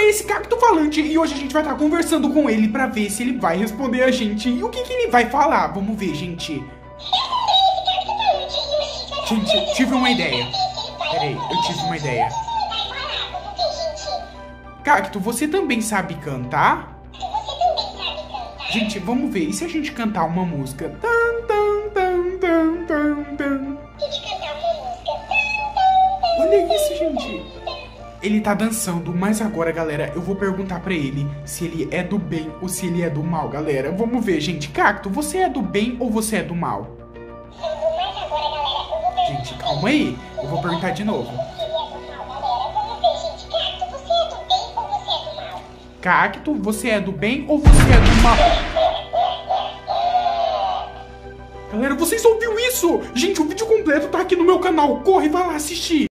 é esse cacto falante e hoje a gente vai estar conversando com ele pra ver se ele vai responder a gente e o que ele vai falar. Vamos ver, gente. Gente, tive uma ideia. Peraí, eu tive uma ideia. Cacto, você também sabe cantar? Gente, vamos ver. E se a gente cantar uma música? Olha isso, gente. Ele tá dançando, mas agora, galera, eu vou perguntar pra ele se ele é do bem ou se ele é do mal, galera. Vamos ver, gente. Cacto, você é do bem ou você é do mal? Gente, calma aí. Eu vou perguntar de novo. Cacto, você é do bem ou você é do mal? Galera, vocês ouviram isso? Gente, o vídeo completo tá aqui no meu canal. Corre, vai lá assistir.